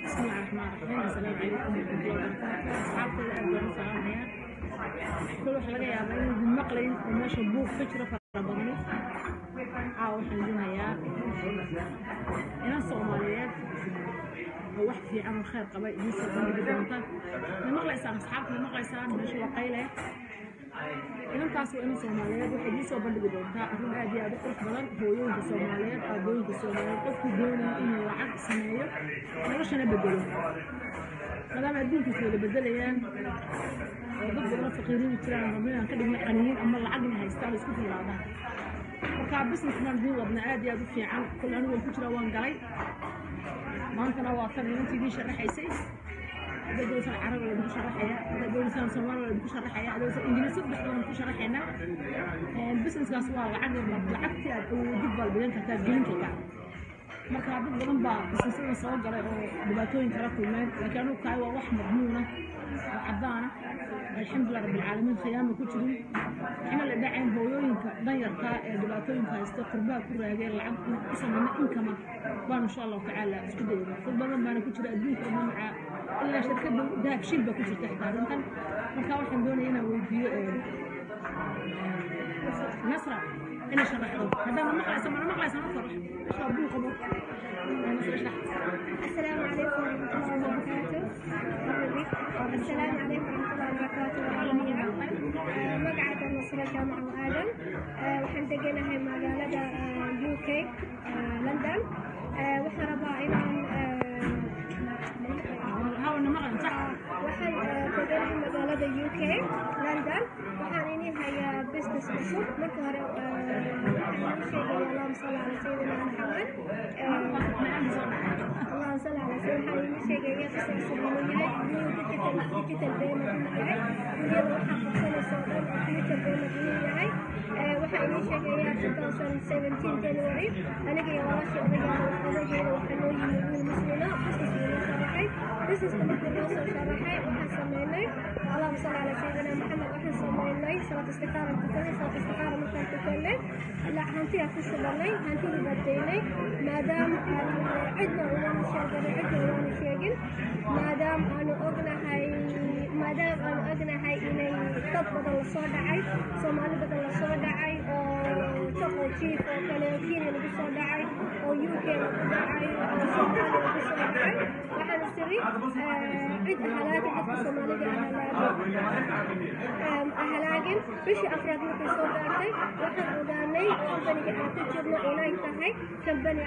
بسم الله الرحمن الرحيم. السلام عليكم ورحمة الله وبركاته. أصحابتي الأهلا وسهلا. كل واحد laga yaabaa inuu maqlayn oo meesha buuq ka jiro fara badan. Waxaan doonayaa inaan Soomaaliyeed oo wax fiican oo khayr qaba idin soo bandhigi doonta. Ma maqlaysaan asxaabta, ma maqlaysaan meesha waa qayle. inantaas waa inuu Soomaaliyeed waxay idin soo bandhigi doontaa arrin aad iyo aad u qurux badan. hooyooyinka Soomaaliyeed, aabooyinka Soomaaliyeed, qofku doonaya inuu lacag sameeyo noloshana bedelo. maadaama adduunkiisa wada bedelayaan oo dad badan faqiiriin jiraan rabnaan ka dhigna qaniin ama lacag inay haystaan isku filaadaan. marka businessman dii wadna aad iyo aad u fiican. kulli anigu ku jira waan galay maantana waa tan inantii idin sharaxaysay. هذا جوز العرب ولا بدو شرحية، هذا جوز الصومال ولا بدو شرحية، هذا جوز الإنجليزي بدو شرحينا. البزنس كاسوا لعبتي ودبل بدين كتاب جين كذا. مركب بدن با بزنسنا سوا جرى دباتوين ترى كلنا لكنه كايوا واحد مضمونة وعضانة. الحمد لله رب العالمين خيام كتير. إحنا اللي داعين بويوين كضير دباتوين كاستقربا كل هذه العب اسمه إن كمان. بان إن شاء الله تعالى كده. كل بدن ما أنا كتير أدين كمان مع إلا شركة دهب شيل بكتير تحت عندنا. مركب واحد دوني هنا ويديو نصرة. أنا شرحته هذا ما مقلس أنا فرح شابوه قبول. السلام عليكم ورحمة الله وبركاته. السلام عليكم ورحمة الله وبركاته. مقعد النصرة جامعة وآدم وحن دقينا هاي مقالة UK لندن وحنا رباعنا هاونا مرة صح وحن دقينا هاي مقالة UK لندن وحانيني هاي بزنس عصب مكهر شيء اللهم صل على سيدنا محمد. اللهم صل على سيدنا محمد. شيء قصة سبحانه digital payment yahay iyada waxa qabsan Soomaaliya digital payment yahay waxa ay sheegayaan 2017 January aniga iyo walaashay odageeda waxa loo yimid muslimiina business markii loo soo sharaxay waxaan sameynay اللهم صل على سيدنا محمد waxaan sameynay صلاة استخارة markaan tukanay la hantiya ku shubanay hantiya badeynay maadaama cidna aan sheegin maadaama aan ognahay inay dad badan la soo dhacay Soomaali badan la soo dhacay oo shaqo chief oo kale Kenya lagu soo dhacay oo UK lagu dhacay oo Soomaali lagu soo dhacay waxaan siri cid halaag dadka Soomaaliga halaagin bishii afraad markay soo gaartay waxaan ogaanay company-ga aan ku jirno inay tahay company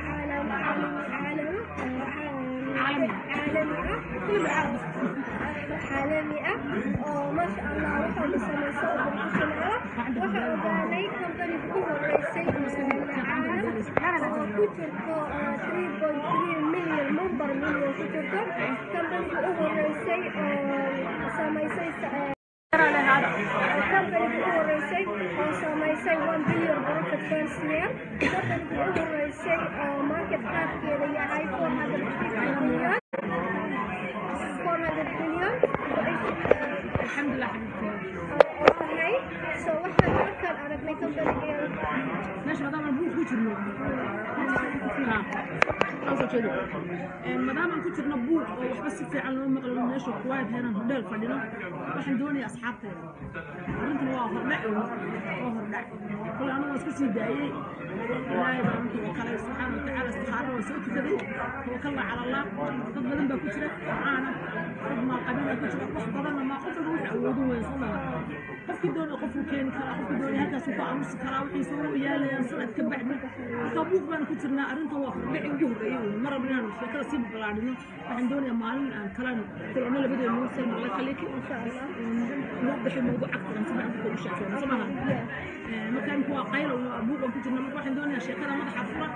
عالمي وما شاء الله وحول سميسو وبركشنالا وحا أغاني كمباني بكوه الرئيسي العالم كتركو 3.3 مليون ممبر مليون كتركو كمباني بكوه الرئيسي سميسي كمباني بكوه الرئيسي سميسي 1 بليون بروفيت فيرست يير كمباني بكوه الرئيسي ماركت كاب كيري يهي 450 مليون الحمد لله حبيبتي. سو waxaan markaan aragnay company-ga meesha maadaama buuq ku jirno maadaama aan ku jirno buuq oo waxba si fiican loo maqlo meesha kuwaad heeran hodheel fadhino waxaan doonayaa asxaabteeda arrintan waa hordhac kul anigu waan iska sii daayay ilaahay baa intuu kale subxaana watacaala istixaaro waa soo tukaday tawakkal cala allah dad badan baa ku jira caana dad maalqabiila ku jira wax badanna maa qof walba wuxuu awoodo weyn soo dhawa qofkii doonaya qofuu keeni karaa qofkii doonaya halkaasuu ku aamusi karaa wixiisa u yaalayaan sanad ka bacdi marka buuq baan ku jirnaa arrintan waa hordhaci ugu horreeyay mar rabna inaan sheekada sii balaadhino waxaan doonayaa maalin aan kalan kulano labadeena noo soo noqday khaliki insha allah noo bixi mawduuc aktar aan sabaan ku sheekayno samaha markaan ku qaylo buuq aan ku jirnaa marka waxaan doonayaa sheekada madaxa fura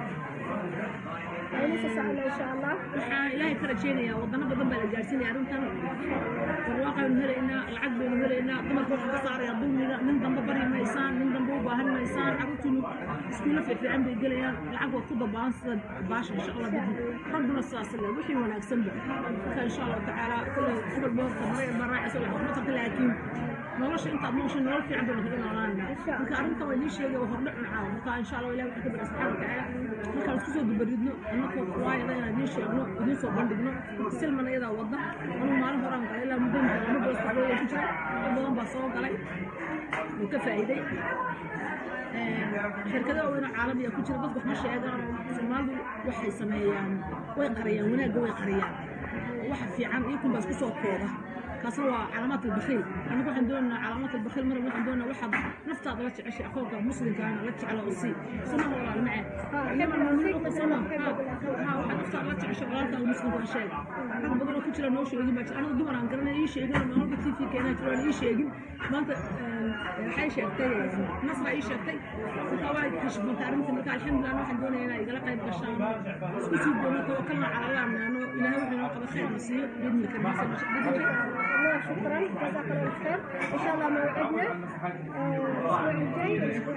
إن شاء الله. إلهي كرجينا يا وضنا بدن بالجالسين يا رنتنا. الواقع نهرنا العقد نهرنا ضمن كل قصار يا ضمن من ضمن بري ميسان من ضمن بوبا هالميسان عقدتنا سكول في عند الجليان العقد كده باش إن شاء الله بدي ربنا الصاص اللي وحي ولا أقسم إن شاء الله تعالى كل بوب مرة يسوي ما تطلع لكن نورش أنت أبوش نور في عند الهدين ورانا. إنك أنت وليش يجي وهرنا معاه إن شاء الله ولا يكتب الأسحاب تعالى. إنك الكسر ببردنا annagoo kuwaayada inaan idiin sheegno idiin soo bandhigno silman iyadaa wadda anuu maalin horaan galay ilaa muddo inta lama boostadooda ku jira dad badan baa soo galay wuu ka faa'iiday shirkado waaweyn oo caalamiya ku jira dadku wax ma sheegaan Soomaalidu waxay sameeyaan way qariyaan wanaagga way qariyaan waxa fiican iyo kun baa isku soo kooda kaasna waa calaamad البخيل anigu waxaan doonaynaa calaamad البخيل mar waxaan doonaynaa waxaad naftaada la jeceshay aqoonka muslimka ah la jecel oo si sunnah wala macaan lama mamnuuc sunnah waxaad naftaada la jeceshay walaalka muslimka sheeg rag badan oo ku jira noo sheegin baa anigu dumar aan garanay ii sheegin ma horba TV keenay jiraan ii sheegin maanta waxay sheegtay nasra ii sheegtay tawaay kashfanta arrinta marka alxamdulillah waxaan doonaynaa igala qayb gashaan isku sii doono tawakkalna cala Allah naano ilaahay wuxuu noo qaba khayr nasiyo bidni kamaa شكرا جزاك الله خير ان شاء الله موعدنا الاسبوع الجاي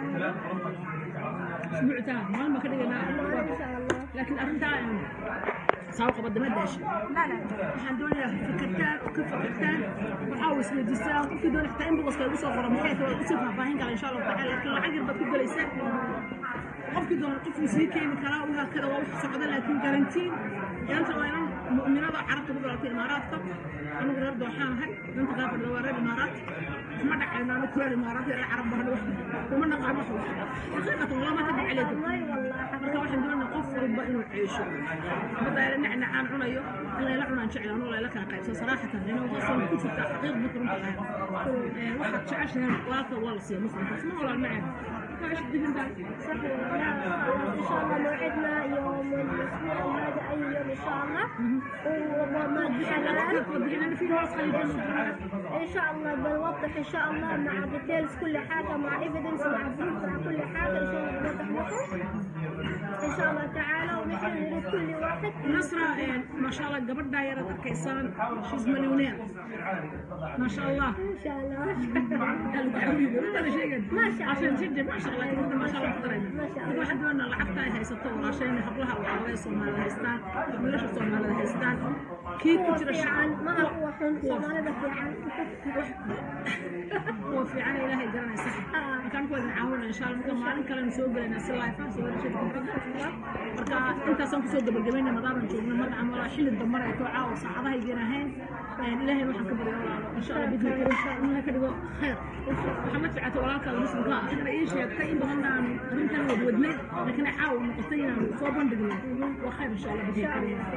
اسبوع ثاني ما كدغنا ان شاء الله لكن ارنتا ساوق بد ما داش لا waxaan doonayaa fikirtaan oo ka fikirtaan waxa uu isweydiisaa qofkii doon xitaa in boqoska ugu soo qoro maxay tahay ugu soo faahfaahin kara insha Allah taala laakiin lacag yar baad ku galaysaa qofkii doon qof uu sii keeni karaa waxa kale waa wax socda laakiin garantiin inta waa inaan mu'minada carabta ku dhalatay imaaraadka anigu reer dooxaan ahay inta qaar fadhiya waa reer imaaraad ma dhacayna anigu reer imaaraad reer carab baa wax kuma naqaan wax xaqiiqatan wala ma hadda calaykum marka waxaan doonayaa qof walba inuu ciisho بدأ نحن عن عنايو الله يلعن عن شعر الله لك قيد صراحة لأنه وصل كتب تحقيق بكرة واحد شعشها واقع والصي مثلا ما ولا المعنى إيش الدين ده صحيح إن شاء الله موعدنا يوم الأسبوع هذا أي يوم إن شاء الله وما إن شاء الله بنوضح إن شاء الله مع ديتيلز كل حاجة مع إيفيدنس مع بروف مع كل حاجة إن شاء الله بنوضح لكم إن شاء الله تعالى ونحن نريد كل واحد نصرة ما شاء الله قبل دايرة كيسان شيز مليونير ما شاء الله إن شاء الله ما شاء الله عشان تجي ما شاء الله يقول ما شاء الله قريب ما شاء الله واحد وانا لعبتها هي ستة عشان يحضرها وعلى صومال هيستان ولا شو صومال هيستان كيف كتير عن ما هو حن صومال في عن هو في عن إلهي جرنا صح كان كل نعاون إن شاء الله ممكن ما نكلم نسوق لنا سلايف نسوق شيء marka intaas aan ku soo gabagabeynay madaaban joogno madaan wala xilli damar ay ku caaw saacadaha yeenahayn ilaahay waxaan ka baryo walaalo insha Allah bidna in sha Allah ka dhigo khair waxaan ficata walaalka muslimka ah in sheegtay in badan aan arintan wadwadnay laakiin caaw noqotay inaan soo bandhigno waa khair insha Allah bidna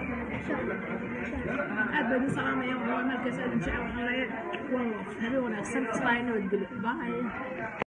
aad baan salaamaya waa markaas aad insha Allah waa habeen wanaagsan isla inoo gudbo bye